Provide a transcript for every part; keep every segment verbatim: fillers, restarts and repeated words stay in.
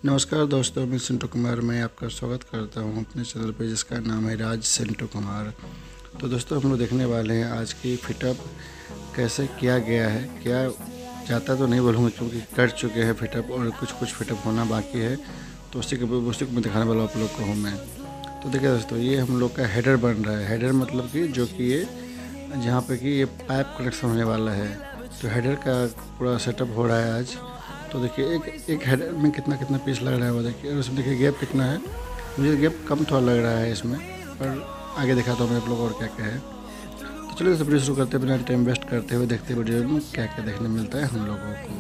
नमस्कार दोस्तों, मैं सिंटू कुमार मैं आपका स्वागत करता हूं अपने चैनल पर जिसका नाम है राज सिंटू कुमार। तो दोस्तों हम लोग देखने वाले हैं आज की फिटअप कैसे किया गया है। क्या जाता तो नहीं बोलूँगा क्योंकि कर चुके हैं फिटअप और कुछ कुछ फिटअप होना बाकी है, तो उसी के उसी को मैं दिखाने वाला आप लोग को हूँ मैं। तो देखिए दोस्तों, ये हम लोग का हेडर बन रहा है। हेडर मतलब कि जो कि ये जहाँ पे कि ये पाइप कनेक्शन होने वाला है, तो हेडर का पूरा सेटअप हो रहा है आज। तो देखिए एक एक हेडर में कितना कितना पीस लग रहा है वो देखिए, और उसमें देखिए गैप कितना है। मुझे गैप कम थोड़ा लग रहा है इसमें, पर आगे दिखाता हूँ मैं आप लोग और क्या क्या है। तो चलिए दोस्तों वीडियो शुरू करते हैं बिना टाइम वेस्ट करते हुए, देखते हैं वीडियो में क्या क्या देखने मिलता है हम लोगों को।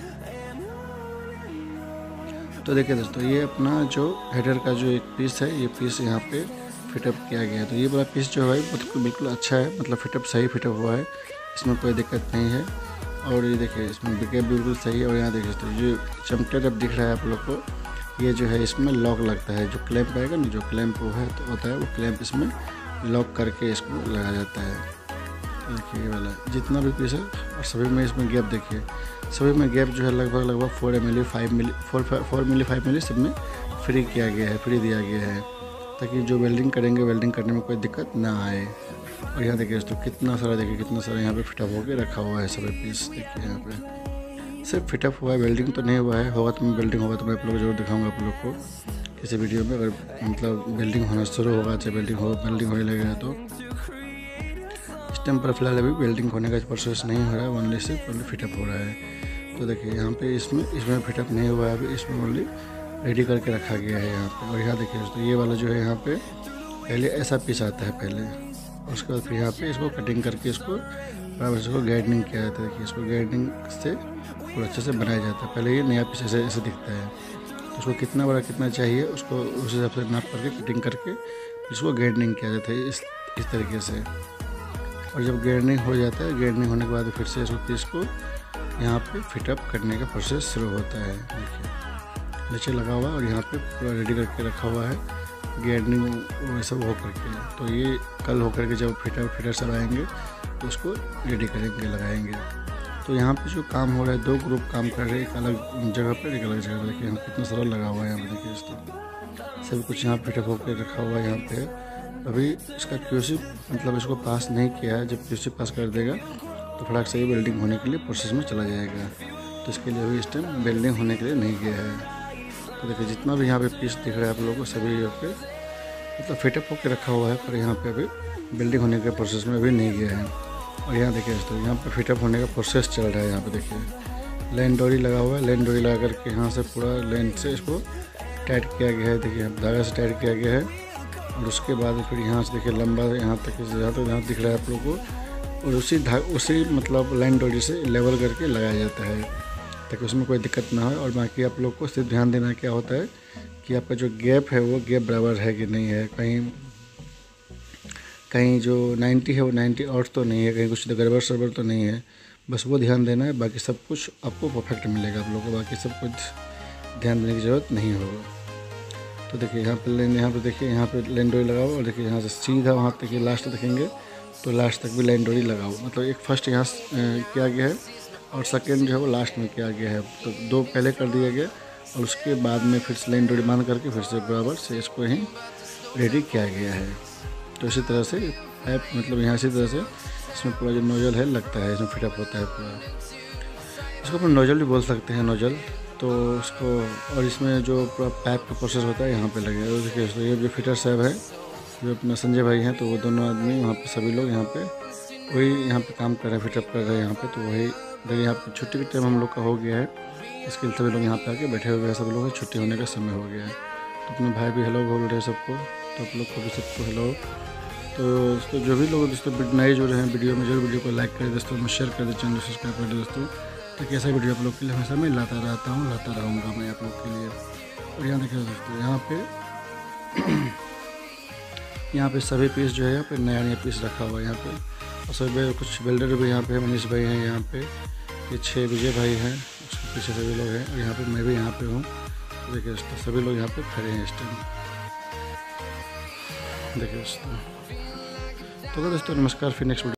तो देखिए दोस्तों, ये अपना जो हेडर का जो एक पीस है, ये पीस यहाँ पे फिटअप किया गया है। तो ये वाला पीस जो है मतलब बिल्कुल अच्छा है, मतलब फिटअप सही फिटअप हुआ है, इसमें कोई दिक्कत नहीं है। और ये देखिए इसमें गैप बिल्कुल सही है। और यहाँ देखिए तो जो चमटे जब दिख रहा है आप लोग को, ये जो है इसमें लॉक लगता है। जो क्लैंप आएगा ना, जो क्लैंप वो है तो होता है, वो क्लैंप इसमें लॉक करके इसको लगाया जाता है। तो देखिए ये वाला जितना भी पीस है, और सभी में इसमें गैप देखिए, सभी में गैप जो है लगभग लगभग four M L five milli four four milli five milli सब में फ्री किया गया है, फ्री दिया गया है, ताकि जो वेल्डिंग करेंगे वेल्डिंग करने में कोई दिक्कत ना आए। और यहाँ देखिए दोस्तों कितना सारा देखिए कितना सारा यहाँ पे फिटअप होके रखा हुआ है सभी पीस। देखिए यहाँ पे सिर्फ फिटअप हुआ है, वेल्डिंग तो नहीं हुआ है। होगा तो मैं वेल्डिंग होगा तो मैं आप लोग जरूर दिखाऊंगा आप लोग को किसी वीडियो में। अगर मतलब वेल्डिंग होना शुरू होगा, चाहे वेल्डिंग हो वेल्डिंग होने लगेगा तो। इस टाइम पर फिलहाल अभी वेल्डिंग होने का प्रोसेस नहीं हो रहा है, ओनली सिर्फ ओनली फिटअप हो रहा है। तो देखिए यहाँ पे इसमें इसमें फिटअप नहीं हुआ है अभी, इसमें ओनली रेडी करके रखा गया है यहाँ पे। और यहाँ देखिए दोस्तों, ये वाला जो है यहाँ पे पहले ऐसा पीस आता है पहले, उसके बाद फिर यहाँ पे इसको कटिंग करके इसको बराबर इसको गाइडनिंग किया जाता है। देखिए इसको गाइडनिंग से पूरा अच्छे से बनाया जाता है। पहले ये नया पीस ऐसे ऐसे दिखता है, तो उसको कितना बड़ा कितना चाहिए उसको उस हिसाब से नाप करके कटिंग करके इसको गाइडनिंग किया जाता है इस इस तरीके से। और जब गाइडनिंग हो जाता है, गाइडनिंग होने के बाद फिर से इसको पीस को यहाँ पे फिटअप करने का प्रोसेस शुरू होता है। देखिए नीचे लगा हुआ और यहाँ पे पूरा रेडी करके रखा हुआ है, गार्डनिंग वो सब हो करके। तो ये कल होकर के जब फिटर फिटर सब आएंगे तो उसको रेडी करेंगे, लगाएंगे। तो यहाँ पे जो काम हो रहा है, दो ग्रुप काम कर रहे हैं, एक अलग जगह पर एक अलग जगह पर। देखिए यहाँ कितना सारा लगा हुआ है यहाँ पे, देखिए इसको सब कुछ यहाँ फिटअप होकर रखा हुआ है यहाँ पे। अभी इसका क्यूसी मतलब इसको पास नहीं किया है, जब क्यूसी पास कर देगा तो फटाक से ये वेल्डिंग होने के लिए प्रोसेस में चला जाएगा। तो इसके लिए अभी इस टाइम वेल्डिंग होने के लिए नहीं गया है। तो देखिए जितना भी यहाँ पे पीस दिख रहा है आप लोगों को, सभी यहाँ पे मतलब फिटअप होकर रखा हुआ है, पर यहाँ पे अभी बिल्डिंग होने के प्रोसेस में अभी नहीं गया है। और यहाँ देखिए दोस्तों, यहाँ पे फिटअप होने का प्रोसेस चल रहा है। यहाँ पे देखिए लाइन डोरी लगा हुआ है, लाइन डोरी लगा करके यहाँ से पूरा लाइन से इसको टाइट किया गया है। देखिए धागा से टाइट किया गया है, और उसके बाद फिर यहाँ से देखिए लंबा यहाँ तक यहाँ तक यहाँ दिख रहा है आप लोगों को, और उसी धाग उसी मतलब लाइन डोरी से लेवल करके लगाया जाता है, ताकि उसमें कोई दिक्कत ना हो। और बाकी आप लोग को सिर्फ ध्यान देना क्या होता है कि आपका जो गैप है वो गैप बराबर है कि नहीं है, कहीं कहीं जो नब्बे है वो नब्बे आउट तो नहीं है, कहीं कुछ गड़बड़ सड़बड़ तो नहीं है, बस वो ध्यान देना है। बाकी सब कुछ आपको परफेक्ट मिलेगा आप लोग को, बाकी सब कुछ ध्यान देने की ज़रूरत नहीं होगा। तो देखिए यहाँ पे लाइन यहाँ पे देखिए यहाँ पे लाइन डोरी लगा हुआ, और देखिए यहाँ से सीधा वहाँ तक लास्ट देखेंगे तो लास्ट तक भी लाइन डोरी लगा हुआ, मतलब एक फर्स्ट यहाँ किया गया है और सेकेंड जो है वो लास्ट में किया गया है। तो दो पहले कर दिया गया और उसके बाद में फिर से लाइन डोरी बांध करके फिर से बराबर से इसको ही रेडी किया गया है। तो इसी तरह से पाइप मतलब यहाँ इसी तरह से इसमें पूरा जो नोजल है लगता है, इसमें फिटअप होता है पूरा। इसको अपन नोजल भी बोल सकते हैं, नोजल। तो उसको और इसमें जो पूरा पाइप का प्रोसेस होता है यहाँ पे लगे। और देखिए तो ये जो फिटर साहब है, जो अपना संजय भाई हैं, तो वो दोनों आदमी वहाँ पे सभी लोग यहाँ पे वही यहाँ पे काम कर रहे हैं, फिटअप कर रहे हैं यहाँ पे। तो वही देखिए यहाँ पे छुट्टी के टाइम हम लोग का हो गया है, इसके लिए सभी लोग यहाँ पे आके बैठे हुए हैं, सब लोग छुट्टी होने का समय हो गया है। तो अपने भाई भी हेलो बोल रहे हैं सबको, तो आप लोग को भी सबको हेलो। तो दोस्तों जो भी लोग दोस्तों नए जुड़े हैं वीडियो में, जरूर वीडियो को लाइक करें दोस्तों, में शेयर कर दें, चैनल सब्सक्राइब कर दें दोस्तों, ताकि ऐसा वीडियो आप लोग के लिए हमेशा मैं लाता रहता हूँ लाता रहूँगा मैं आप लोग के लिए। और यहाँ देखिए दोस्तों, यहाँ पे यहाँ पे सभी पीस जो है यहाँ पे नया नया पीस रखा हुआ है यहाँ पे। और सभी कुछ बिल्डर भी यहाँ पे मनीष भाई हैं, यहाँ पे ये छः विजय भाई हैं, उसके पीछे सभी लोग हैं, और यहाँ पे मैं भी यहाँ पे हूँ। तो देखिए दोस्तों सभी लोग यहाँ पे खड़े हैं इस टाइम। देखिए दोस्तों, तो दोस्तों नमस्कार, फिर नेक्स्ट